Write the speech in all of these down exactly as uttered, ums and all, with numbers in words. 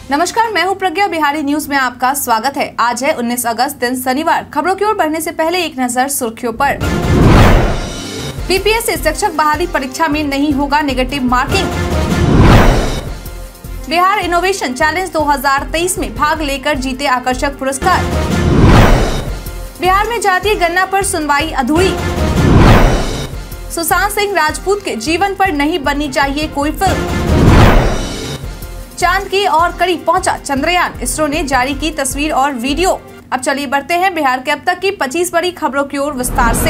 नमस्कार, मैं हूं प्रज्ञा। बिहारी न्यूज में आपका स्वागत है। आज है उन्नीस अगस्त, दिन शनिवार। खबरों की ओर बढ़ने से पहले एक नजर सुर्खियों पर। बीपीएससी शिक्षक बहाली परीक्षा में नहीं होगा negative marking. Bihar innovation challenge दो हज़ार तेईस में भाग लेकर जीते आकर्षक पुरस्कार। बिहार में जातीय गणना पर सुनवाई अधूरी। सुशांत सिंह राजपूत के जीवन पर नहीं बननी चाहिए कोई फिल्म। चांद की और करीब पहुंचा चंद्रयान, इसरो ने जारी की तस्वीर और वीडियो। अब चलिए बढ़ते हैं बिहार के अब तक की पच्चीस बड़ी खबरों की ओर विस्तार से।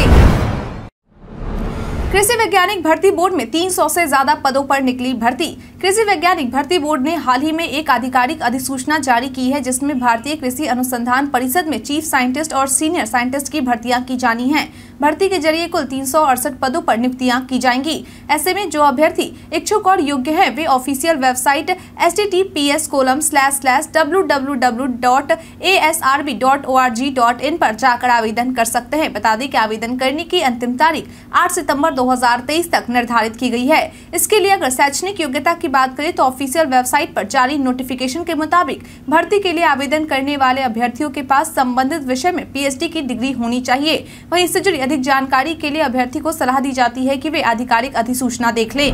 कृषि वैज्ञानिक भर्ती बोर्ड में तीन सौ से ज्यादा पदों पर निकली भर्ती। कृषि वैज्ञानिक भर्ती बोर्ड ने हाल ही में एक आधिकारिक अधिसूचना जारी की है, जिसमें भारतीय कृषि अनुसंधान परिषद में चीफ साइंटिस्ट और सीनियर साइंटिस्ट की भर्तियां की जानी हैं। भर्ती के जरिए कुल तीन सौ अड़सठ पदों पर नियुक्तियां की जाएंगी। ऐसे में जो अभ्यर्थी इच्छुक और योग्य हैं, वे official website H T T P S colon slash slash W W W dot A S R B dot O R G dot in पर जाकर आवेदन कर सकते हैं। बता दें कि आवेदन करने की अंतिम तारीख आठ सितंबर दो हज़ार तेईस तक निर्धारित की गई है। इसके लिए अगर शैक्षणिक योग्यता की बात करें तो ऑफिशियल वेबसाइट पर जारी नोटिफिकेशन के मुताबिक भर्ती के लिए आवेदन करने वाले अभ्यर्थियों के पास संबंधित विषय में पी एच डी की डिग्री होनी चाहिए। वहीं इससे जुड़ी अधिक जानकारी के लिए अभ्यर्थी को सलाह दी जाती है कि वे आधिकारिक अधिसूचना देख लें।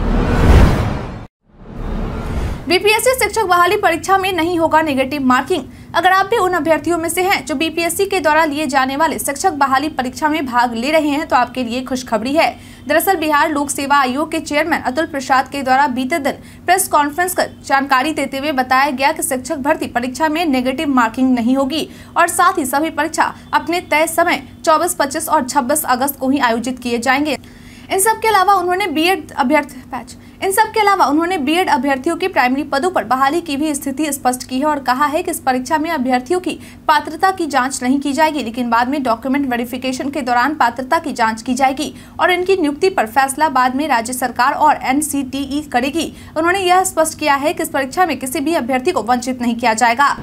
बीपीएससी शिक्षक बहाली परीक्षा में नहीं होगा नेगेटिव मार्किंग। अगर आप भी उन अभ्यर्थियों में से हैं जो बीपीएससी के द्वारा लिए जाने वाले शिक्षक बहाली परीक्षा में भाग ले रहे हैं, तो आपके लिए खुशखबरी है। दरअसल बिहार लोक सेवा आयोग के चेयरमैन अतुल प्रसाद के द्वारा बीते दिन प्रेस कॉन्फ्रेंस कर जानकारी देते हुए बताया गया कि शिक्षक भर्ती परीक्षा में नेगेटिव मार्किंग नहीं होगी और साथ ही सभी परीक्षा अपने तय समय चौबीस, पच्चीस और छब्बीस अगस्त को ही आयोजित किए जाएंगे। इन सब के अलावा उन्होंने बीएड अभ्यर्थी बैच इन सब के अलावा उन्होंने बीएड अभ्यर्थियों के प्राइमरी पदों पर बहाली की भी स्थिति स्पष्ट की है और कहा है कि इस परीक्षा में अभ्यर्थियों की पात्रता की जांच नहीं की जाएगी, लेकिन बाद में डॉक्यूमेंट वेरिफिकेशन के दौरान पात्रता की जांच की जाएगी और इनकी नियुक्ति पर फैसला बाद में राज्य सरकार और एन सी टी ई करेगी। उन्होंने यह स्पष्ट किया है कि इस परीक्षा में किसी भी अभ्यर्थी को वंचित नहीं किया जाएगा।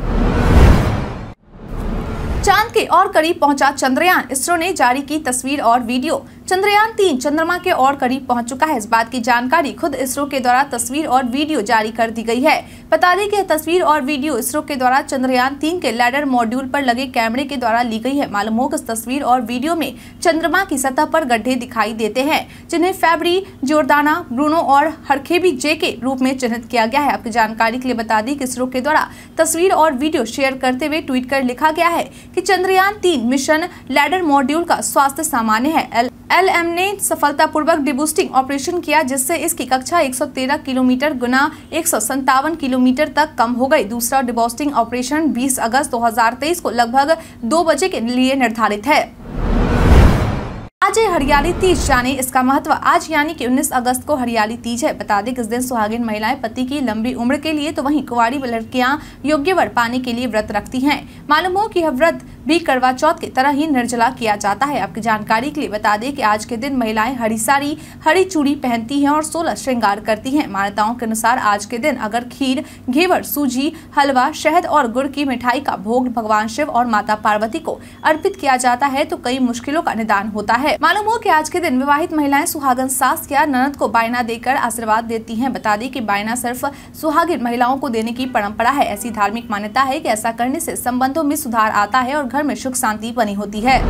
चांद के और करीब पहुंचा चंद्रयान, इसरो ने जारी की तस्वीर और वीडियो। चंद्रयान तीन चंद्रमा के और करीब पहुंच चुका है। इस बात की जानकारी खुद इसरो के द्वारा तस्वीर और वीडियो जारी कर दी गई है। बता दें कि तस्वीर और वीडियो इसरो के द्वारा चंद्रयान तीन के लैंडर मॉड्यूल पर लगे कैमरे के द्वारा ली गई है। मालूम हो कि इस तस्वीर और वीडियो में चंद्रमा की सतह पर गड्ढे दिखाई देते हैं, जिन्हें फैब्री, जोर्दाना ब्रूनो और हरखेबी जे के रूप में चिन्हित किया गया है। आपकी जानकारी के लिए बता दें कि इसरो के द्वारा तस्वीर और वीडियो शेयर करते हुए ट्वीट कर लिखा गया है कि चंद्रयान तीन मिशन लैंडर मॉड्यूल का स्वास्थ्य सामान्य है। एल एम ने सफलतापूर्वक डिबूस्टिंग ऑपरेशन किया, जिससे इसकी कक्षा एक सौ तेरह किलोमीटर गुना एक सौ संतावन किलोमीटर तक कम हो गई। दूसरा डिबूस्टिंग ऑपरेशन बीस अगस्त दो हज़ार तेईस को लगभग दो बजे के लिए निर्धारित है। आज है हरियाली तीज, जाने इसका महत्व। आज यानी कि उन्नीस अगस्त को हरियाली तीज है। बता दें कि इस दिन सुहागिन महिलाएं पति की लंबी उम्र के लिए, तो वहीं कुंवारी लड़कियां योग्य वर पाने के लिए व्रत रखती हैं। मालूम हो कि यह व्रत भी करवा चौथ की तरह ही निर्जला किया जाता है। आपकी जानकारी के लिए बता दें कि आज के दिन महिलाएं हरी साड़ी, हरी चूड़ी पहनती हैं और सोलह श्रृंगार करती हैं। मान्यताओं के अनुसार आज के दिन अगर खीर, घेवर, सूजी, हलवा, शहद और गुड़ की मिठाई का भोग भगवान शिव और माता पार्वती को अर्पित किया जाता है, तो कई मुश्किलों का निदान होता है। मालूम हो कि आज के दिन विवाहित महिलाएं सुहागन सास या ननद को बायना देकर आशीर्वाद देती हैं। बता दें कि बायना सिर्फ सुहागिन महिलाओं को देने की परंपरा है। ऐसी धार्मिक मान्यता है कि ऐसा करने से संबंधों में सुधार आता है और घर में सुख शांति बनी होती है।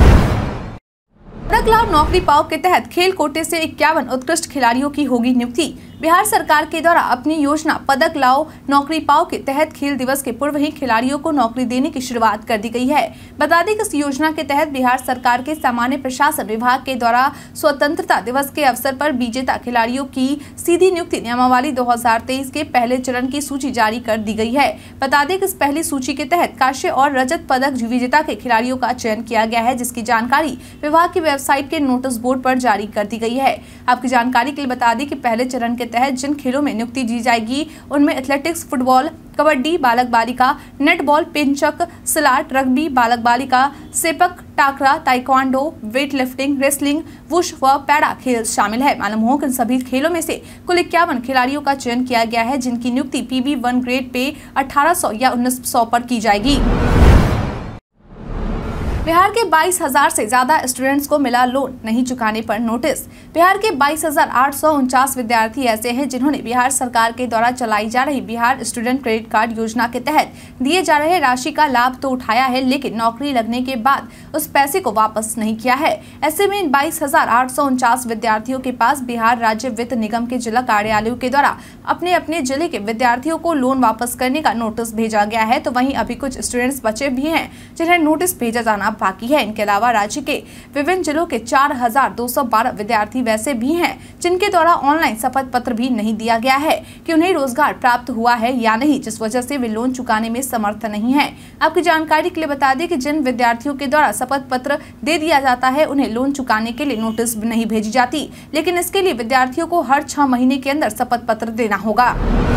पदक लाओ नौकरी पाओ के तहत खेल कोटे से इक्यावन उत्कृष्ट खिलाड़ियों की होगी नियुक्ति। बिहार सरकार के द्वारा अपनी योजना पदक लाओ नौकरी पाओ के तहत खेल दिवस के पूर्व ही खिलाड़ियों को नौकरी देने की शुरुआत कर दी गई है। बता दें कि इस योजना के तहत बिहार सरकार के सामान्य प्रशासन विभाग के द्वारा स्वतंत्रता दिवस के अवसर पर विजेता खिलाड़ियों की सीधी नियुक्ति नियमावली दो हज़ार तेईस के पहले चरण की सूची जारी कर दी गई है। बता दें कि इस पहली सूची के तहत कांस्य और रजत पदक विजेता के खिलाड़ियों का चयन किया गया है, जिसकी जानकारी विभाग की वेबसाइट के नोटिस बोर्ड पर जारी कर दी गई है। आपकी जानकारी के लिए बता दें कि पहले चरण के तहत जिन खेलों में नियुक्ति दी जाएगी उनमें एथलेटिक्स, फुटबॉल, कबड्डी, बालक बालिका, नेटबॉल, पिंचक, सिलाट, रग्बी, बालक बालिका, सेपक टाकरा, ताइक्वांडो, वेट लिफ्टिंग, रेसलिंग, वुश व पैरा खेल शामिल है। मालूम हो कि इन सभी खेलों में से कुल इक्यावन खिलाड़ियों का चयन किया गया है, जिनकी नियुक्ति पीबी वन ग्रेड पे अठारह सौ या उन्नीस सौ पर की जाएगी। बिहार के बाईस हजार से ज्यादा स्टूडेंट्स को मिला लोन नहीं चुकाने पर नोटिस। बिहार के बाईस हजार आठ सौ उनचास विद्यार्थी ऐसे हैं जिन्होंने बिहार सरकार के द्वारा चलाई जा रही बिहार स्टूडेंट क्रेडिट कार्ड योजना के तहत दिए जा रहे राशि का लाभ तो उठाया है, लेकिन नौकरी लगने के बाद उस पैसे को वापस नहीं किया है। ऐसे में इन बाईस हजार आठ सौ उनचास विद्यार्थियों के पास बिहार राज्य वित्त निगम के जिला कार्यालयों के द्वारा अपने अपने जिले के विद्यार्थियों को लोन वापस करने का नोटिस भेजा गया है। तो वहीं अभी कुछ स्टूडेंट्स बचे भी हैं जिन्हें नोटिस भेजा जाना बाकी है। इनके अलावा राज्य के विभिन्न जिलों के चार हजार दो सौ बारह विद्यार्थी वैसे भी हैं जिनके द्वारा ऑनलाइन शपथ पत्र भी नहीं दिया गया है कि उन्हें रोजगार प्राप्त हुआ है या नहीं, जिस वजह से वे लोन चुकाने में समर्थ नहीं है। आपकी जानकारी के लिए बता दें कि जिन विद्यार्थियों के द्वारा शपथ पत्र दे दिया जाता है उन्हें लोन चुकाने के लिए नोटिस नहीं भेजी जाती, लेकिन इसके लिए विद्यार्थियों को हर छह महीने के अंदर शपथ पत्र देना होगा।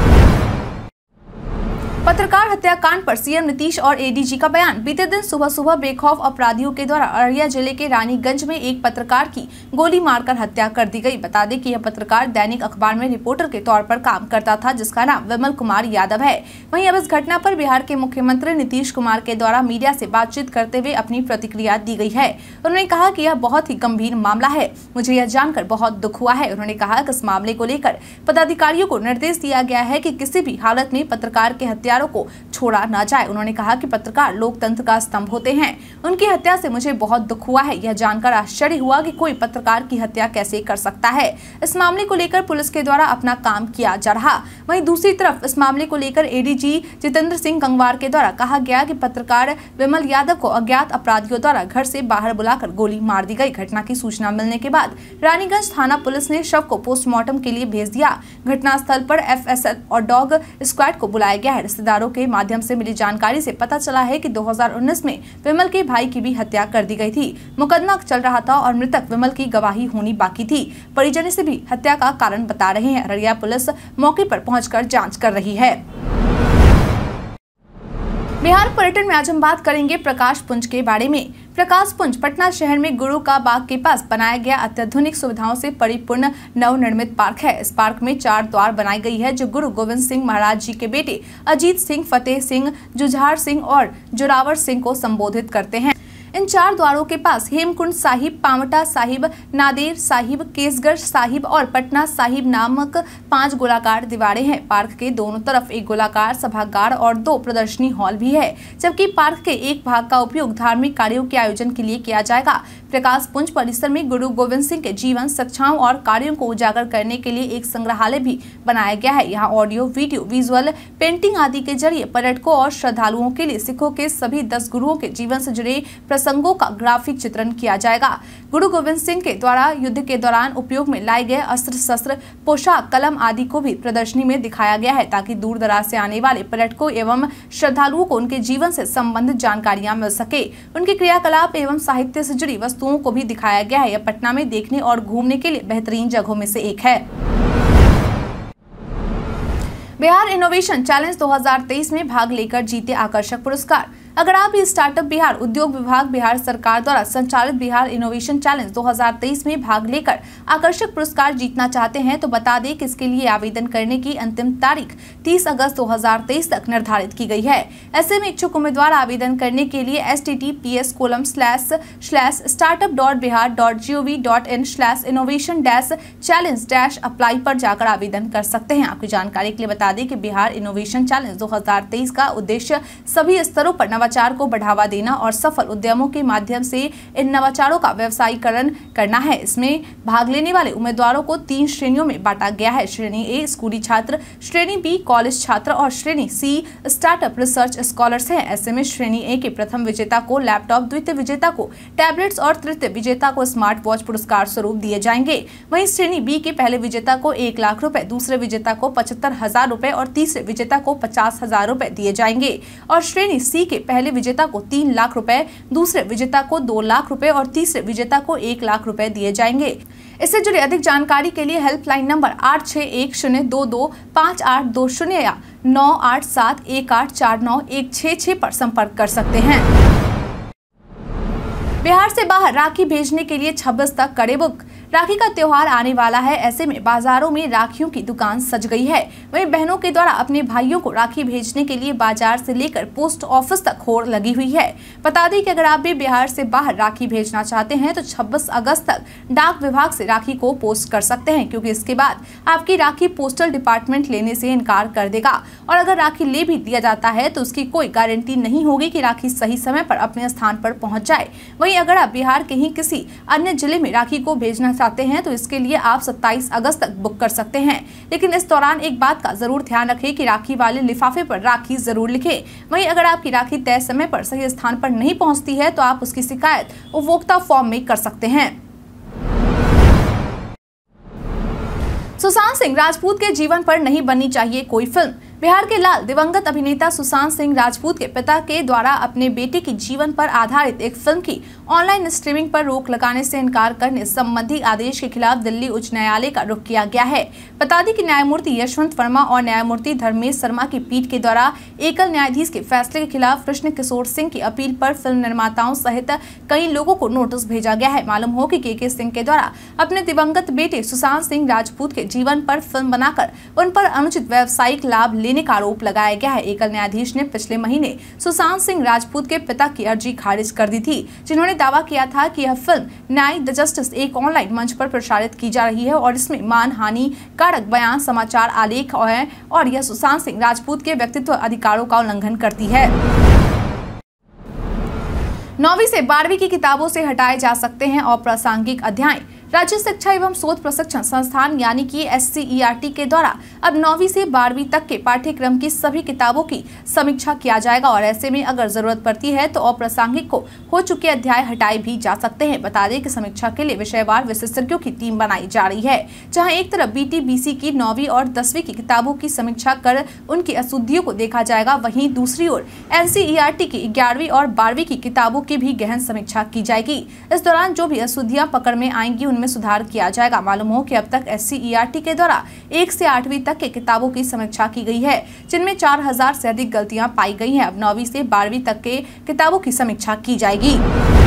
पत्रकार हत्याकांड पर सीएम नीतीश और एडीजी का बयान। बीते दिन सुबह सुबह बेखौफ अपराधियों के द्वारा अररिया जिले के रानीगंज में एक पत्रकार की गोली मारकर हत्या कर दी गई। बता दें कि यह पत्रकार दैनिक अखबार में रिपोर्टर के तौर पर काम करता था, जिसका नाम विमल कुमार यादव है। वहीं अब इस घटना पर बिहार के मुख्यमंत्री नीतीश कुमार के द्वारा मीडिया से बातचीत करते हुए अपनी प्रतिक्रिया दी गई है। उन्होंने कहा कि यह बहुत ही गंभीर मामला है, मुझे यह जानकर बहुत दुख हुआ है। उन्होंने कहा कि इस मामले को लेकर पदाधिकारियों को निर्देश दिया गया है कि किसी भी हालत में पत्रकार के हत्यारों को छोड़ा न जाए। उन्होंने कहा कि पत्रकार लोकतंत्र का स्तंभ होते हैं, उनकी हत्या से मुझे बहुत दुख हुआ है। यह जानकर आश्चर्य हुआ कि कोई पत्रकार की हत्या कैसे कर सकता है। इस मामले को लेकर पुलिस के द्वारा अपना काम किया जा रहा। वहीं दूसरी तरफ इस मामले को लेकर एडीजी जितेंद्र सिंह गंगवार के द्वारा कहा गया कि पत्रकार विमल यादव को अज्ञात अपराधियों द्वारा घर से बाहर बुलाकर गोली मार दी गई। घटना की सूचना मिलने के बाद रानीगंज थाना पुलिस ने शव को पोस्टमार्टम के लिए भेज दिया। घटनास्थल पर एफएसएल और डॉग स्क्वाड को बुलाया गया है। रिश्तेदारों के माध्यम से मिली जानकारी से पता चला है कि दो हज़ार उन्नीस में विमल के भाई की भी हत्या कर दी गई थी। मुकदमा चल रहा था और मृतक विमल की गवाही होनी बाकी थी। परिजन से भी हत्या का कारण बता रहे हैं। अररिया पुलिस मौके पर पहुंचकर जांच कर रही है। बिहार पर्यटन में आज हम बात करेंगे प्रकाश पुंज के बारे में। प्रकाश पुंज पटना शहर में गुरु का बाग के पास बनाया गया अत्याधुनिक सुविधाओं से परिपूर्ण नवनिर्मित पार्क है। इस पार्क में चार द्वार बनाई गई है जो गुरु गोविंद सिंह महाराज जी के बेटे अजीत सिंह, फतेह सिंह, जुझार सिंह और जोरावर सिंह को संबोधित करते हैं। इन चार द्वारों के पास हेमकुंड साहिब, पावटा साहिब, नादेर साहिब, केसगढ़ साहिब और पटना साहिब नामक पांच गोलाकार दीवारें हैं। पार्क के दोनों तरफ एक गोलाकार सभागार और दो प्रदर्शनी हॉल भी है, जबकि पार्क के एक भाग का उपयोग धार्मिक कार्यों के आयोजन के लिए किया जाएगा। प्रकाश पुंज परिसर में गुरु गोविंद सिंह के जीवन, शिक्षाओं और कार्यों को उजागर करने के लिए एक संग्रहालय भी बनाया गया है। यहाँ ऑडियो, वीडियो, विजुअल, पेंटिंग आदि के जरिए पर्यटकों और श्रद्धालुओं के लिए सिखों के सभी दस गुरुओं के जीवन से जुड़े प्रसंगों का ग्राफिक चित्रण किया जाएगा। गुरु गोविंद सिंह के द्वारा युद्ध के दौरान उपयोग में लाए गए अस्त्र शस्त्र, पोशाक, कलम आदि को भी प्रदर्शनी में दिखाया गया है, ताकि दूर दराज से आने वाले पर्यटकों एवं श्रद्धालुओं को उनके जीवन से संबंधित जानकारियां मिल सके। उनके क्रियाकलाप एवं साहित्य से जुड़ी वस्तुओं को भी दिखाया गया है। यह पटना में देखने और घूमने के लिए बेहतरीन जगहों में से एक है। बिहार इनोवेशन चैलेंज दो हज़ार तेईस में भाग लेकर जीते आकर्षक पुरस्कार। अगर आप भी स्टार्टअप बिहार उद्योग विभाग बिहार सरकार द्वारा संचालित बिहार इनोवेशन चैलेंज दो हज़ार तेईस में भाग लेकर आकर्षक पुरस्कार जीतना चाहते हैं तो बता दें कि इसके लिए आवेदन करने की अंतिम तारीख तीस अगस्त दो हज़ार तेईस तक निर्धारित की गई है। ऐसे में इच्छुक उम्मीदवार आवेदन करने के लिए H T T P S colon slash slash startup dot Bihar dot G O V dot in slash innovation dash challenge dash apply पर जाकर आवेदन कर सकते हैं। आपकी जानकारी के लिए बता दें कि बिहार इनोवेशन चैलेंज दो हज़ार तेईस का उद्देश्य सभी स्तरों पर नवाचार को बढ़ावा देना और सफल उद्यमों के माध्यम से इन नवाचारों का व्यवसायीकरण करना है। इसमें भाग लेने वाले उम्मीदवारों को तीन श्रेणियों में बांटा गया है। श्रेणी ए स्कूली छात्र, श्रेणी बी कॉलेज छात्र और श्रेणी सी स्टार्टअप रिसर्च स्कॉलर्स हैं। ऐसे में श्रेणी ए के प्रथम विजेता को लैपटॉप, द्वितीय विजेता को टैबलेट्स और तृतीय विजेता को स्मार्ट वॉच पुरस्कार स्वरूप दिए जाएंगे। वहीं श्रेणी बी के पहले विजेता को एक लाख रुपए, दूसरे विजेता को पचहत्तर हजार रुपए और तीसरे विजेता को पचास हजार रुपए दिए जाएंगे। और श्रेणी सी के पहले विजेता को तीन लाख रुपए, दूसरे विजेता को दो लाख रुपए और तीसरे विजेता को एक लाख रुपए दिए जाएंगे। इससे जुड़ी अधिक जानकारी के लिए हेल्पलाइन नंबर आठ छह एक शून्य दो दो पाँच आठ दो शून्य या नौ आठ सात एक आठ चार नौ एक छह छह पर संपर्क कर सकते हैं। बिहार से बाहर राखी भेजने के लिए छब्बीस तक करें बुक। राखी का त्योहार आने वाला है, ऐसे में बाजारों में राखियों की दुकान सज गई है। वहीं बहनों के द्वारा अपने भाइयों को राखी भेजने के लिए बाजार से लेकर पोस्ट ऑफिस तक होड़ लगी हुई है। बता दें कि अगर आप भी बिहार से बाहर राखी भेजना चाहते हैं तो छब्बीस अगस्त तक डाक विभाग से राखी को पोस्ट कर सकते हैं, क्योंकि इसके बाद आपकी राखी पोस्टल डिपार्टमेंट लेने से इनकार कर देगा। और अगर राखी ले भी दिया जाता है तो उसकी कोई गारंटी नहीं होगी कि राखी सही समय पर अपने स्थान पर पहुंच जाए। वहीं अगर आप बिहार के ही किसी अन्य जिले में राखी को भेजना चाहते हैं तो इसके लिए आप सत्ताईस अगस्त तक बुक कर सकते हैं। लेकिन इस दौरान एक बात का जरूर ध्यान रखें कि राखी वाले लिफाफे पर राखी जरूर लिखें। वहीं अगर आपकी राखी तय समय पर सही स्थान पर नहीं पहुंचती है तो आप उसकी शिकायत उपभोक्ता फॉर्म में कर सकते हैं। सुशांत सिंह राजपूत के जीवन पर नहीं बननी चाहिए कोई फिल्म। बिहार के लाल दिवंगत अभिनेता सुशांत सिंह राजपूत के पिता के द्वारा अपने बेटे के जीवन पर आधारित एक फिल्म की ऑनलाइन स्ट्रीमिंग पर रोक लगाने से इनकार करने संबंधी आदेश के खिलाफ दिल्ली उच्च न्यायालय का रुख किया गया है। बता दें कि न्यायमूर्ति यशवंत वर्मा और न्यायमूर्ति धर्मेश शर्मा की पीठ के द्वारा एकल न्यायाधीश के फैसले के खिलाफ कृष्ण किशोर सिंह की अपील पर फिल्म निर्माताओं सहित कई लोगों को नोटिस भेजा गया है। मालूम हो कि के के सिंह के द्वारा अपने दिवंगत बेटे सुशांत सिंह राजपूत के जीवन पर फिल्म बनाकर उन पर अनुचित व्यावसायिक लाभ लेने का आरोप लगाया गया है। एकल न्यायाधीश ने पिछले महीने सुशांत सिंह राजपूत के पिता की अर्जी खारिज कर दी थी, जिन्होंने दावा किया था कि यह फिल्म न्याय द जस्टिस एक ऑनलाइन मंच पर प्रसारित की जा रही है और इसमें मानहानि कारक बयान, समाचार आलेख है और यह सुशांत सिंह राजपूत के व्यक्तित्व अधिकारों का उल्लंघन करती है। नौवीं से बारहवीं की किताबों से हटाए जा सकते हैं अप्रासंगिक अध्याय। राज्य शिक्षा एवं शोध प्रशिक्षण संस्थान यानी कि S C E R T के द्वारा अब नौवीं से बारहवीं तक के पाठ्यक्रम की सभी किताबों की समीक्षा किया जाएगा और ऐसे में अगर जरूरत पड़ती है तो अप्रासंगिक को हो चुके अध्याय हटाए भी जा सकते हैं। बता दें कि समीक्षा के लिए विषयवार विशेषज्ञों की टीम बनाई जा रही है, जहाँ एक तरफ बी टी बी सी की नौवीं और दसवीं की किताबों की समीक्षा कर उनकी अशुद्धियों को देखा जाएगा, वहीं दूसरी ओर N C E R T की ग्यारहवीं और बारहवीं की किताबों की भी गहन समीक्षा की जाएगी। इस दौरान जो भी अशुद्धियां पकड़ में आएंगी उनमें सुधार किया जाएगा। मालूम हो कि अब तक S C E R T के द्वारा एक से आठवीं तक के किताबों की समीक्षा की गई है, जिनमें चार हजार से अधिक गलतियां पाई गई हैं। अब नौवीं से बारहवीं तक के किताबों की समीक्षा की जाएगी।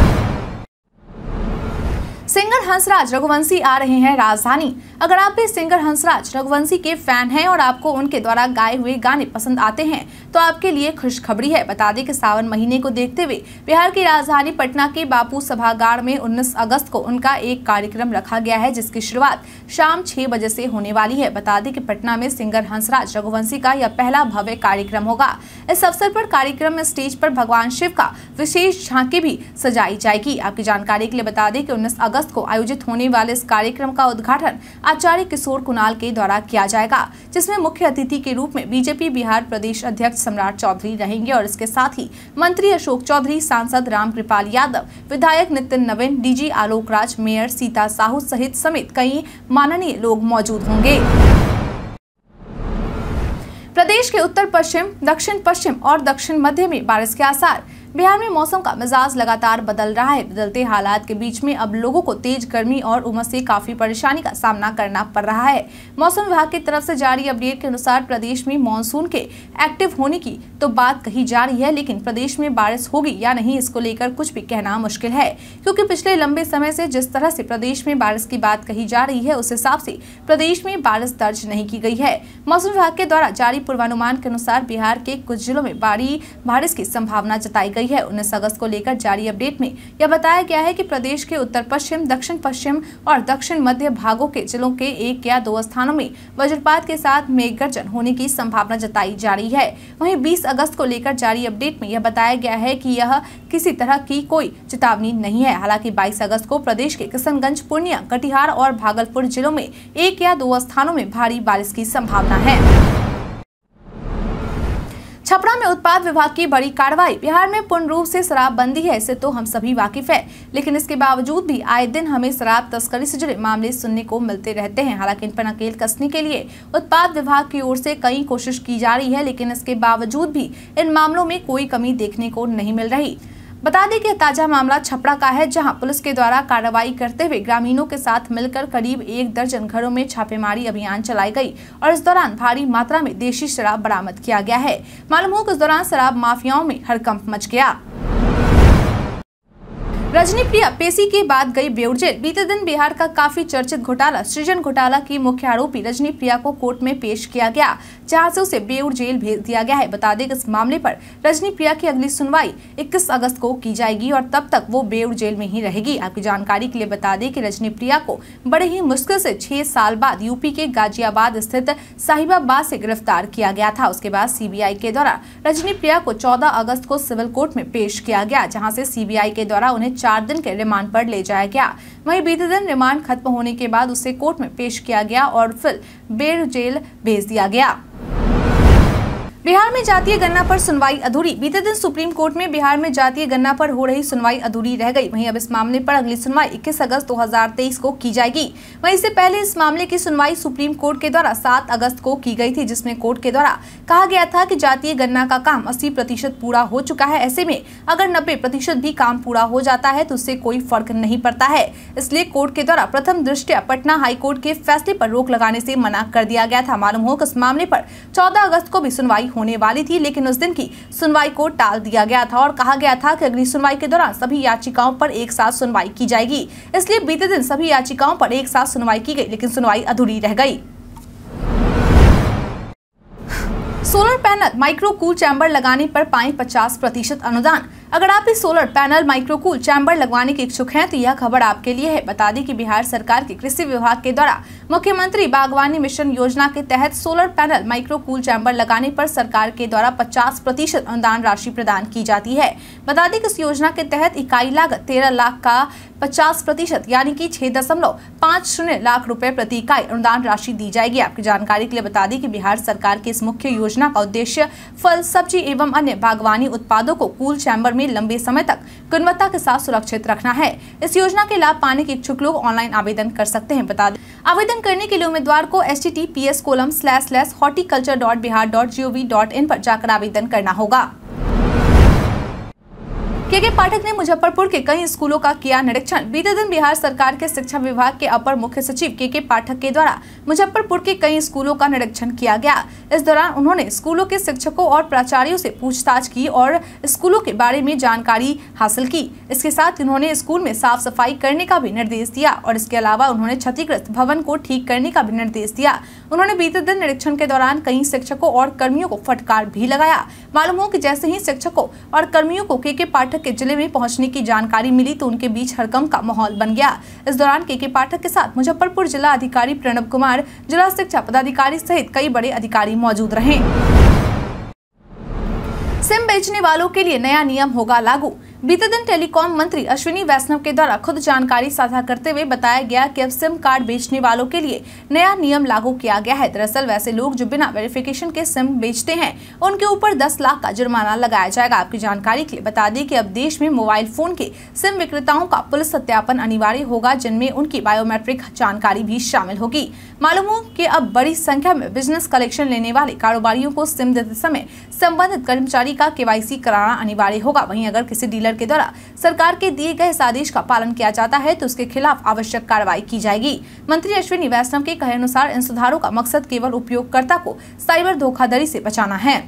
सिंगर हंसराज रघुवंशी आ रहे हैं राजधानी। अगर आप भी सिंगर हंसराज रघुवंशी के फैन हैं और आपको उनके द्वारा गाए हुए गाने पसंद आते हैं तो आपके लिए खुशखबरी है। बता दें कि सावन महीने को देखते हुए बिहार की राजधानी पटना के बापू सभागार में उन्नीस अगस्त को उनका एक कार्यक्रम रखा गया है, जिसकी शुरुआत शाम छह बजे से होने वाली है। बता दें कि पटना में सिंगर हंसराज रघुवंशी का यह पहला भव्य कार्यक्रम होगा। इस अवसर पर कार्यक्रम में स्टेज पर भगवान शिव का विशेष झांकी भी सजाई जाएगी। आपकी जानकारी के लिए बता दें कि उन्नीस अगस्त को आयोजित होने वाले इस कार्यक्रम का उद्घाटन आचार्य किशोर कुणाल के द्वारा किया जाएगा, जिसमें मुख्य अतिथि के रूप में बीजेपी बिहार प्रदेश अध्यक्ष सम्राट चौधरी रहेंगे और इसके साथ ही मंत्री अशोक चौधरी, सांसद रामकृपाल यादव, विधायक नितिन नवीन, डीजी आलोक राज, मेयर सीता साहू सहित समेत कई माननीय लोग मौजूद होंगे। प्रदेश के उत्तर पश्चिम, दक्षिण पश्चिम और दक्षिण मध्य में बारिश के आसार। बिहार में मौसम का मिजाज लगातार बदल रहा है। बदलते हालात के बीच में अब लोगों को तेज गर्मी और उमस से काफी परेशानी का सामना करना पड़ रहा है। मौसम विभाग की तरफ से जारी अपडेट के अनुसार प्रदेश में मानसून के एक्टिव होने की तो बात कही जा रही है, लेकिन प्रदेश में बारिश होगी या नहीं इसको लेकर कुछ भी कहना मुश्किल है, क्योंकि पिछले लंबे समय से जिस तरह से प्रदेश में बारिश की बात कही जा रही है उस हिसाब से प्रदेश में बारिश दर्ज नहीं की गई है। मौसम विभाग के द्वारा जारी पूर्वानुमान के अनुसार बिहार के कुछ जिलों में भारी बारिश की संभावना जताई गई है। उन्नीस अगस्त को लेकर जारी अपडेट में यह बताया गया है कि प्रदेश के उत्तर पश्चिम, दक्षिण पश्चिम और दक्षिण मध्य भागों के जिलों के एक या दो स्थानों में वज्रपात के साथ मेघ गर्जन होने की संभावना जताई जा रही है। वहीं बीस अगस्त को लेकर जारी अपडेट में यह बताया गया है कि यह किसी तरह की कोई चेतावनी नहीं है। हालांकि बाईस अगस्त को प्रदेश के किशनगंज, पूर्णिया, कटिहार और भागलपुर जिलों में एक या दो स्थानों में भारी बारिश की संभावना है। छपरा में उत्पाद विभाग की बड़ी कार्रवाई। बिहार में पूर्ण रूप से शराबबंदी है, इससे तो हम सभी वाकिफ है, लेकिन इसके बावजूद भी आए दिन हमें शराब तस्करी से जुड़े मामले सुनने को मिलते रहते हैं। हालांकि इन पर नकेल कसने के लिए उत्पाद विभाग की ओर से कई कोशिश की जा रही है, लेकिन इसके बावजूद भी इन मामलों में कोई कमी देखने को नहीं मिल रही। बता दें कि ताजा मामला छपरा का है, जहां पुलिस के द्वारा कार्रवाई करते हुए ग्रामीणों के साथ मिलकर करीब एक दर्जन घरों में छापेमारी अभियान चलाई गई और इस दौरान भारी मात्रा में देशी शराब बरामद किया गया है। मालूम हो कि इस दौरान शराब माफियाओं में हड़कंप मच गया। रजनीप्रिया पेशी के बाद गई बेऊर जेल। बीते दिन बिहार का काफी चर्चित घोटाला सृजन घोटाला की मुख्य आरोपी रजनीप्रिया को कोर्ट में पेश किया गया, जहां से उसे बेऊर जेल भेज दिया गया है। बता दें कि इस मामले पर रजनीप्रिया की अगली सुनवाई इक्कीस अगस्त को की जाएगी और तब तक वो बेऊर जेल में ही रहेगी। आपकी जानकारी के लिए बता दें कि रजनीप्रिया को बड़े ही मुश्किल से छह साल बाद यूपी के गाजियाबाद स्थित साहिबाबाद से गिरफ्तार किया गया था। उसके बाद सीबीआई के द्वारा रजनीप्रिया को चौदह अगस्त को सिविल कोर्ट में पेश किया गया, जहाँ से सीबीआई के द्वारा उन्हें चार दिन के रिमांड पर ले जाया गया। वहीं बीते दिन रिमांड खत्म होने के बाद उसे कोर्ट में पेश किया गया और फिर बेऊर जेल भेज दिया गया। बिहार में जातीय गणना पर सुनवाई अधूरी। बीते दिन सुप्रीम कोर्ट में बिहार में जातीय गणना पर हो रही सुनवाई अधूरी रह गई। वहीं अब इस मामले पर अगली सुनवाई इक्कीस अगस्त दो हज़ार तेईस को की जाएगी। वहीं इससे पहले इस मामले की सुनवाई सुप्रीम कोर्ट के द्वारा सात अगस्त को की गई थी, जिसमें कोर्ट के द्वारा कहा गया था कि जातीय गणना का काम अस्सी प्रतिशत पूरा हो चुका है। ऐसे में अगर नब्बे प्रतिशत भी काम पूरा हो जाता है तो उससे कोई फर्क नहीं पड़ता है। इसलिए कोर्ट के द्वारा प्रथम दृष्टया पटना हाईकोर्ट के फैसले पर रोक लगाने से मना कर दिया गया था। मालूम हो कि इस मामले पर चौदह अगस्त को भी सुनवाई होने वाली थी, लेकिन उस दिन की सुनवाई को टाल दिया गया था और कहा गया था कि अगली सुनवाई के दौरान सभी याचिकाओं पर एक साथ सुनवाई की जाएगी। इसलिए बीते दिन सभी याचिकाओं पर एक साथ सुनवाई की गई, लेकिन सुनवाई अधूरी रह गई। Solar panel micro cool chamber लगाने पर पाएं पचास प्रतिशत अनुदान। अगर आप इस solar panel micro cool chamber लगवाने के इच्छुक हैं तो यह खबर आपके लिए है। बता दें कि बिहार सरकार के कृषि विभाग के द्वारा मुख्यमंत्री बागवानी मिशन योजना के तहत solar panel micro cool chamber लगाने पर सरकार के द्वारा पचास प्रतिशत अनुदान राशि प्रदान की जाती है। बता दें कि इस योजना के तहत इकाई लागत तेरह लाख का पचास प्रतिशत यानी कि छह दशमलव पाँच शून्य लाख रुपए प्रति इकाई अनुदान राशि दी जाएगी। आपकी जानकारी के लिए बता दें कि बिहार सरकार की इस मुख्य योजना का उद्देश्य फल, सब्जी एवं अन्य बागवानी उत्पादों को कूल चैम्बर में लंबे समय तक गुणवत्ता के साथ सुरक्षित रखना है। इस योजना के लाभ पाने के इच्छुक लोग ऑनलाइन आवेदन कर सकते हैं। बता दें आवेदन करने के लिए उम्मीदवार को H T T P S colon slash slash horticulture dot Bihar dot G O V dot in पर जाकर आवेदन करना होगा। के के पाठक ने मुजफ्फरपुर के कई स्कूलों का किया निरीक्षण। बीते दिन बिहार सरकार के शिक्षा विभाग के अपर मुख्य सचिव के के पाठक के द्वारा मुजफ्फरपुर के कई स्कूलों का निरीक्षण किया गया। इस दौरान उन्होंने स्कूलों के शिक्षकों और प्राचार्यों से पूछताछ की और स्कूलों के बारे में जानकारी हासिल की। इसके साथ उन्होंने स्कूल में साफ सफाई करने का भी निर्देश दिया और इसके अलावा उन्होंने क्षतिग्रस्त भवन को ठीक करने का भी निर्देश दिया। उन्होंने बीते दिन निरीक्षण के दौरान कई शिक्षकों और कर्मियों को फटकार भी लगाया। मालूम हो कि जैसे ही शिक्षकों और कर्मियों को के के पाठक के जिले में पहुंचने की जानकारी मिली तो उनके बीच हड़कंप का माहौल बन गया। इस दौरान के के पाठक के साथ मुजफ्फरपुर जिला अधिकारी प्रणव कुमार, जिला शिक्षा पदाधिकारी सहित कई बड़े अधिकारी मौजूद रहे। सिम बेचने वालों के लिए नया नियम होगा लागू। बीते दिन टेलीकॉम मंत्री अश्विनी वैष्णव के द्वारा खुद जानकारी साझा करते हुए बताया गया कि अब सिम कार्ड बेचने वालों के लिए नया नियम लागू किया गया है। दरअसल वैसे लोग जो बिना वेरिफिकेशन के सिम बेचते हैं उनके ऊपर दस लाख का जुर्माना लगाया जाएगा। आपकी जानकारी के लिए बता दें कि अब देश में मोबाइल फोन के सिम विक्रेताओं का पुलिस सत्यापन अनिवार्य होगा, जिनमें उनकी बायोमेट्रिक जानकारी भी शामिल होगी। मालूम हो कि अब बड़ी संख्या में बिजनेस कलेक्शन लेने वाले कारोबारियों को सिम देते समय संबंधित कर्मचारी का के वाई सी कराना अनिवार्य होगा। वहीं अगर किसी डीलर के द्वारा सरकार के दिए गए इस आदेश का पालन किया जाता है तो उसके खिलाफ आवश्यक कार्रवाई की जाएगी। मंत्री अश्विनी वैष्णव के कहे अनुसार इन सुधारों का मकसद केवल उपयोगकर्ता को साइबर धोखाधड़ी से बचाना है।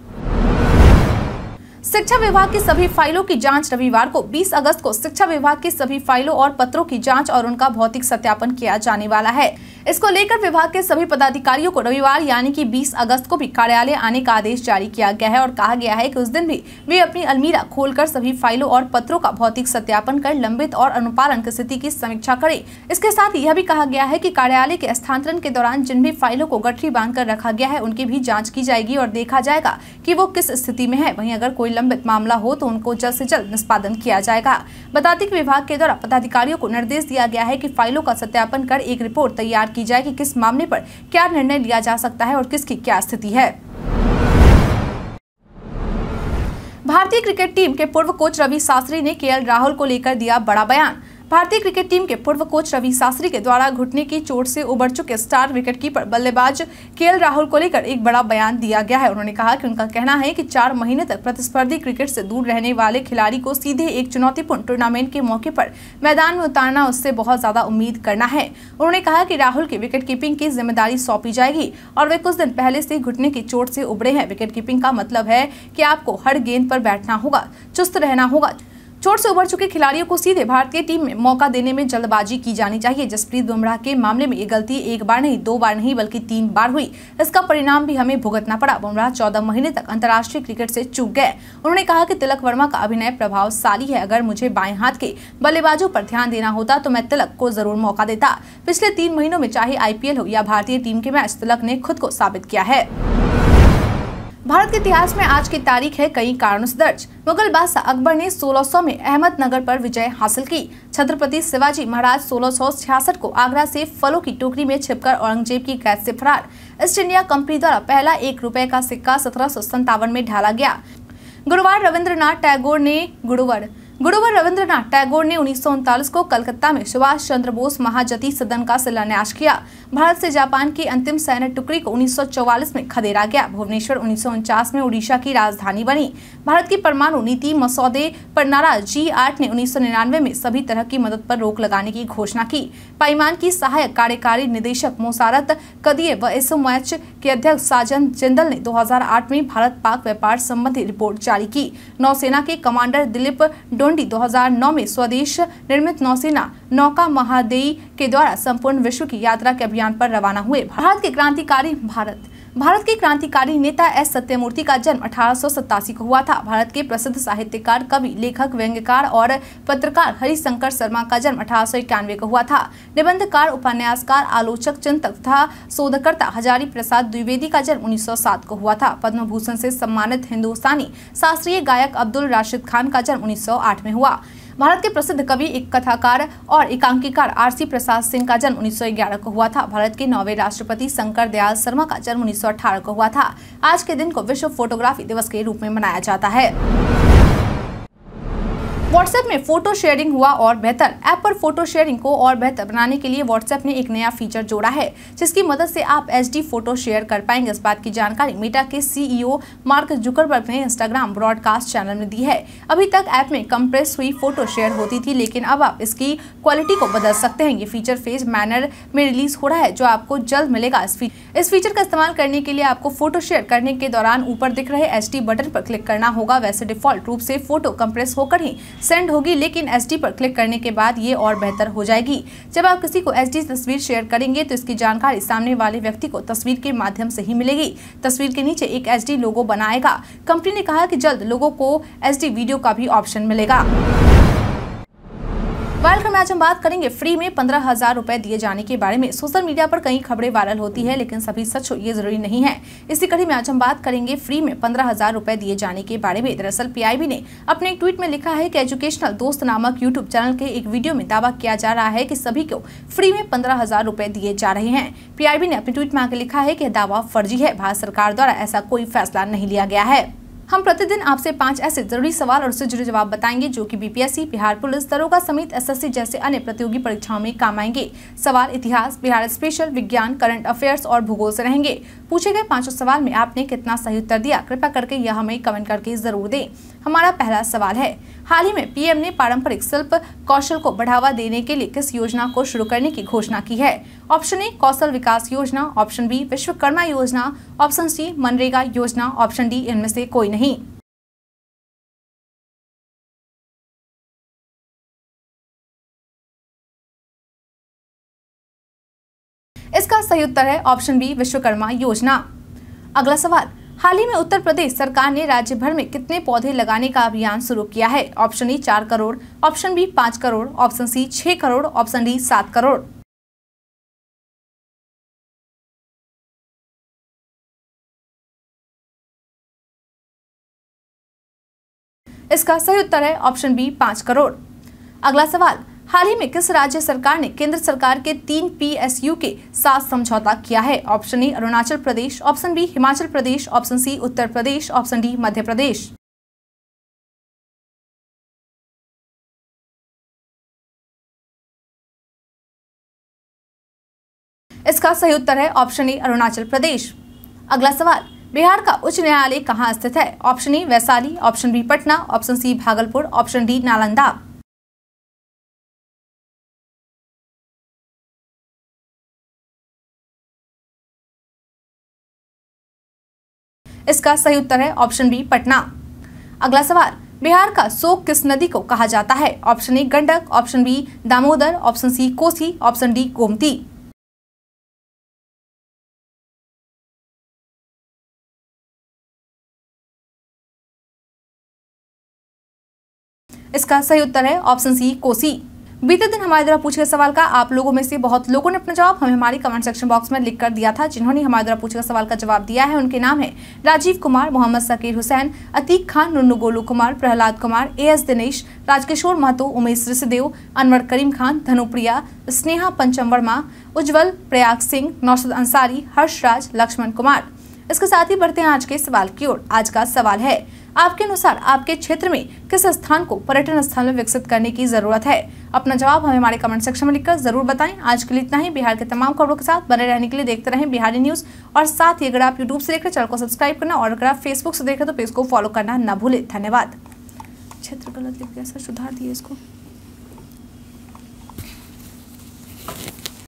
शिक्षा विभाग की सभी फाइलों की जांच रविवार को बीस अगस्त को शिक्षा विभाग की सभी फाइलों और पत्रों की जांच और उनका भौतिक सत्यापन किया जाने वाला है। इसको लेकर विभाग के सभी पदाधिकारियों को रविवार यानी कि बीस अगस्त को भी कार्यालय आने का आदेश जारी किया गया है और कहा गया है कि उस दिन भी वे अपनी अलमीरा खोलकर सभी फाइलों और पत्रों का भौतिक सत्यापन कर लंबित और अनुपालन की स्थिति की समीक्षा करें। इसके साथ यह भी कहा गया है कि कार्यालय के स्थानांतरण के दौरान जिन भी फाइलों को गठरी बांधकर रखा गया है उनकी भी जाँच की जाएगी और देखा जाएगा कि वो किस स्थिति में है। वहीं अगर कोई लंबित मामला हो तो उनको जल्द से जल्द निष्पादन किया जाएगा। बता दें कि विभाग के द्वारा पदाधिकारियों को निर्देश दिया गया है कि फाइलों का सत्यापन कर एक रिपोर्ट तैयार की जाए कि किस मामले पर क्या निर्णय लिया जा सकता है और किसकी क्या स्थिति है। भारतीय क्रिकेट टीम के पूर्व कोच रवि शास्त्री ने के एल राहुल को लेकर दिया बड़ा बयान। भारतीय क्रिकेट टीम के पूर्व कोच रवि शास्त्री के द्वारा घुटने की चोट से उबर चुके स्टार विकेटकीपर बल्लेबाज के एल राहुल को लेकर एक बड़ा बयान दिया गया है। उन्होंने कहा कि उनका कहना है कि चार महीने तक प्रतिस्पर्धी क्रिकेट से दूर रहने वाले खिलाड़ी को सीधे एक चुनौतीपूर्ण टूर्नामेंट के मौके पर मैदान में उतारना उससे बहुत ज्यादा उम्मीद करना है। उन्होंने कहा कि राहुल की विकेट कीपिंग की जिम्मेदारी सौंपी जाएगी और वे कुछ दिन पहले से घुटने की चोट से उबरे हैं। विकेट कीपिंग का मतलब है कि आपको हर गेंद पर बैठना होगा, चुस्त रहना होगा, चोट से उबर चुके खिलाड़ियों को सीधे भारतीय टीम में मौका देने में जल्दबाजी की जानी चाहिए। जसप्रीत बुमराह के मामले में ये गलती एक बार नहीं, दो बार नहीं बल्कि तीन बार हुई। इसका परिणाम भी हमें भुगतना पड़ा। बुमराह चौदह महीने तक अंतर्राष्ट्रीय क्रिकेट से चूक गए। उन्होंने कहा कि तिलक वर्मा का अभिनय प्रभावशाली है। अगर मुझे बाएं हाथ के बल्लेबाजों पर ध्यान देना होता तो मैं तिलक को जरूर मौका देता। पिछले तीन महीनों में चाहे आईपीएल हो या भारतीय टीम के मैच, तिलक ने खुद को साबित किया है। भारत के इतिहास में आज की तारीख है कई कारणों से दर्ज। मुगल बादशाह अकबर ने सोलह सौ में अहमदनगर पर विजय हासिल की। छत्रपति शिवाजी महाराज सोलह सौ छियासठ को आगरा से फलों की टोकरी में छिपकर औरंगजेब की कैद से फरार। ईस्ट इंडिया कंपनी द्वारा पहला एक रुपए का सिक्का सत्रह सौ संतावन में ढाला गया। गुरुवार रविंद्रनाथ टैगोर ने गुरुवार गुरुवार रविंद्रनाथ टैगोर ने उन्नीस सौ उनतालीस को कलकत्ता में सुभाष चंद्र बोस महाजती सदन का शिलान्यास किया। भारत से जापान की अंतिम सैन्य टुकड़ी को उन्नीस सौ चौवालीस में खदेड़ा गया। भुवनेश्वर उन्नीस सौ उनचास में उड़ीसा की राजधानी बनी। भारत की परमाणु नीति मसौदे पर नाराज जी आठ ने उन्नीस सौ निन्यानवे में सभी तरह की मदद पर रोक लगाने की घोषणा की। पाईमान की सहायक कार्यकारी निदेशक मोसारत कदिये व एसओएच के अध्यक्ष साजन जिंदल ने दो हजार आठ में भारत पाक व्यापार संबंधी रिपोर्ट जारी की। नौसेना के कमांडर दिलीप दो हजार नौ में स्वदेश निर्मित नौसेना नौका महादेई के द्वारा संपूर्ण विश्व की यात्रा के अभियान पर रवाना हुए। भारत के क्रांतिकारी भारत भारत के क्रांतिकारी नेता एस सत्यमूर्ति का जन्म अठारह सौ सतासी को हुआ था। भारत के प्रसिद्ध साहित्यकार, कवि, लेखक, व्यंग्यकार और पत्रकार हरिशंकर शर्मा का जन्म अठारह सौ इक्यानवे को हुआ था। निबंधकार, उपन्यासकार, आलोचक, चिंतक तथा शोधकर्ता हजारी प्रसाद द्विवेदी का जन्म उन्नीस सौ सात को हुआ था। पद्म भूषण से सम्मानित हिंदुस्तानी शास्त्रीय गायक अब्दुल राशिद खान का जन्म उन्नीस सौ आठ में हुआ। भारत के प्रसिद्ध कवि, एक कथाकार और एकांकीकार आरसी प्रसाद सिंह का जन्म उन्नीस सौ ग्यारह को हुआ था। भारत के नौवें राष्ट्रपति शंकर दयाल शर्मा का जन्म उन्नीस सौ अठारह को हुआ था। आज के दिन को विश्व फोटोग्राफी दिवस के रूप में मनाया जाता है। व्हाट्सएप में फोटो शेयरिंग हुआ और बेहतर। ऐप पर फोटो शेयरिंग को और बेहतर बनाने के लिए व्हाट्सएप ने एक नया फीचर जोड़ा है, जिसकी मदद से आप एचडी फोटो शेयर कर पाएंगे। इस बात की जानकारी मेटा के सीईओ मार्क जुकरबर्ग ने इंस्टाग्राम ब्रॉडकास्ट चैनल में दी है। अभी तक ऐप में कंप्रेस हुई फोटो शेयर होती थी, लेकिन अब आप इसकी क्वालिटी को बदल सकते हैं। ये फीचर फेज मैनर में रिलीज हो रहा है, जो आपको जल्द मिलेगा। इस, फी, इस फीचर का इस्तेमाल करने के लिए आपको फोटो शेयर करने के दौरान ऊपर दिख रहे एचडी बटन पर क्लिक करना होगा। वैसे डिफॉल्ट रूप से फोटो कंप्रेस होकर ही सेंड होगी, लेकिन एचडी पर क्लिक करने के बाद ये और बेहतर हो जाएगी। जब आप किसी को एचडी तस्वीर शेयर करेंगे तो इसकी जानकारी सामने वाले व्यक्ति को तस्वीर के माध्यम से ही मिलेगी। तस्वीर के नीचे एक एचडी लोगो बनाएगा। कंपनी ने कहा कि जल्द लोगों को एचडी वीडियो का भी ऑप्शन मिलेगा। वायरल में आज हम बात करेंगे फ्री में पंद्रह हजार रुपए दिए जाने के बारे में। सोशल मीडिया पर कई खबरें वायरल होती है, लेकिन सभी सच हो ये जरूरी नहीं है। इसी कड़ी में आज हम बात करेंगे फ्री में पंद्रह हजार रुपए दिए जाने के बारे में। दरअसल पीआईबी ने अपने एक ट्वीट में लिखा है कि एजुकेशनल दोस्त नामक यूट्यूब चैनल के एक वीडियो में दावा किया जा रहा है कि सभी को फ्री में पंद्रह हजार रुपए दिए जा रहे हैं। पीआईबी ने अपने ट्वीट में आगे लिखा है कि दावा फर्जी है। भारत सरकार द्वारा ऐसा कोई फैसला नहीं लिया गया है। हम प्रतिदिन आपसे पांच ऐसे जरूरी सवाल और उससे जुड़े जवाब बताएंगे जो कि बीपीएससी, बिहार पुलिस, दरोगा समेत एसएससी जैसे अन्य प्रतियोगी परीक्षाओं में काम आएंगे। सवाल इतिहास, बिहार स्पेशल, विज्ञान, करंट अफेयर्स और भूगोल से रहेंगे। पूछे गए पांचों सवाल में आपने कितना सही उत्तर दिया, कृपया करके यह हमें कमेंट करके जरूर दें। हमारा पहला सवाल है, हाल ही में पीएम ने पारंपरिक शिल्प कौशल को बढ़ावा देने के लिए किस योजना को शुरू करने की घोषणा की है? ऑप्शन ए कौशल विकास योजना, ऑप्शन बी विश्वकर्मा योजना, ऑप्शन सी मनरेगा योजना, ऑप्शन डी इनमें से कोई नहीं। इसका सही उत्तर है ऑप्शन बी विश्वकर्मा योजना। अगला सवाल, हाल ही में उत्तर प्रदेश सरकार ने राज्य भर में कितने पौधे लगाने का अभियान शुरू किया है? ऑप्शन ए चार करोड़, ऑप्शन बी पाँच करोड़, ऑप्शन सी छह करोड़, ऑप्शन डी सात करोड़। इसका सही उत्तर है ऑप्शन बी पाँच करोड़। अगला सवाल, हाल ही में किस राज्य सरकार ने केंद्र सरकार के तीन पीएसयू के साथ समझौता किया है? Option A Arunachal Pradesh, option B Himachal Pradesh, option C Uttar Pradesh, option D Madhya Pradesh. इसका सही उत्तर है ऑप्शन ए अरुणाचल प्रदेश। अगला सवाल, बिहार का उच्च न्यायालय कहाँ स्थित है? Option A Vaishali, option B Patna, option C Bhagalpur, option D Nalanda. इसका सही उत्तर है ऑप्शन बी पटना। अगला सवाल, बिहार का शोक किस नदी को कहा जाता है? Option A Gandak, option B Damodar, option C Kosi, option D Gomti. इसका सही उत्तर है ऑप्शन सी कोसी। बीते दिन हमारे द्वारा पूछे गए सवाल का आप लोगों में से बहुत लोगों ने अपना जवाब हमें हमारी कमेंट सेक्शन बॉक्स में लिख कर दिया था। जिन्होंने हमारे द्वारा पूछे गए सवाल का जवाब दिया है उनके नाम है राजीव कुमार, मोहम्मद सकीर हुसैन, अतीक खान, नुन्नू गोलू कुमार, प्रहलाद कुमार, ए एस दिनेश, राजकिशोर महतो, उमेश ऋषिदेव, अनवर करीम खान, धनुप्रिया, स्नेहा पंचम वर्मा, उज्जवल, प्रयाग सिंह, नौशद अंसारी, हर्षराज, लक्ष्मण कुमार। इसके साथ ही बढ़ते हैं आज के सवाल की ओर। आज का सवाल है, आपके अनुसार आपके क्षेत्र में किस स्थान को पर्यटन स्थल में विकसित करने की जरूरत है? अपना जवाब हमें हमारे कमेंट सेक्शन में लिखकर जरूर बताएं। आज के लिए इतना ही। बिहार के तमाम खबरों के साथ बने रहने के लिए देखते रहें बिहारी न्यूज। और साथ ही अगर आप यूट्यूब से देख रहे चैनल को सब्सक्राइब करना और अगर आप फेसबुक से देख रहे तो पेज को फॉलो करना न भूलें। धन्यवाद। क्षेत्र गलत लिख गया सर, सुधार दिए इसको।